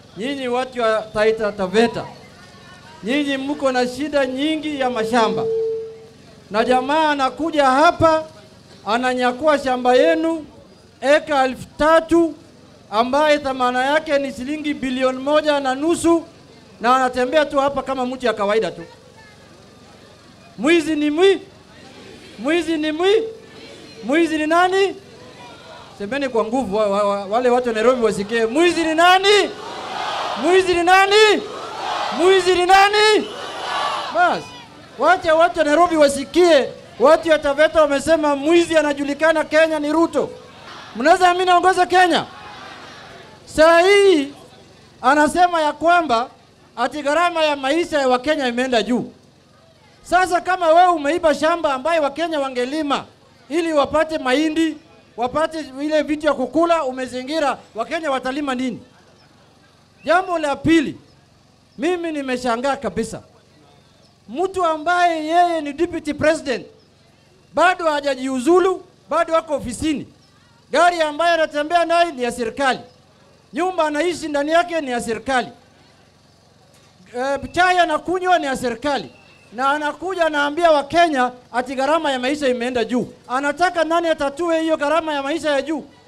nyinyi watu wa Taita Taveta, nyinyi mko na shida nyingi ya mashamba. Na jamaa anakuja hapa, ananyakua shamba yenu eka 3,000 ambaye thamana yake ni shilingi 1.5 bilioni, na anatembea tu hapa kama mtu ya kawaida tu. Mwizi ni mwizi ni mwizi ni nani? Semeni kwa nguvu, wale watu wa Nairobi wasikie. Mwizi ni nani? Mwizi ni nani? Mwizi ni nani? Bas, wacha watu wa Nairobi wasikie. Watu wa Taveta wamesema mwizi anajulikana Kenya ni Ruto. Mnaweza mimi naongoza Kenya? Saa hii anasema ya kwamba ati gharama ya maisha ya Wakenya imeenda juu. Sasa kama wewe umeiba shamba ambaye Wakenya wangelima ili wapate mahindi, wapate ile vitu ya kukula, umezingira, Wakenya watalima nini? Jambo la pili, mimi nimeshangaa kabisa. Mtu ambaye yeye ni deputy president bado hajajiuzulu, bado wako ofisini. Gari ambayo anatembea nayo ni ya serikali. Nyumba anaishi ndani yake ni ya serikali. Chai anakunywa ni ya serikali. Na anakuja anaambia Wakenya ati gharama ya maisha imeenda juu. Anataka nani atatue hiyo gharama ya maisha ya juu?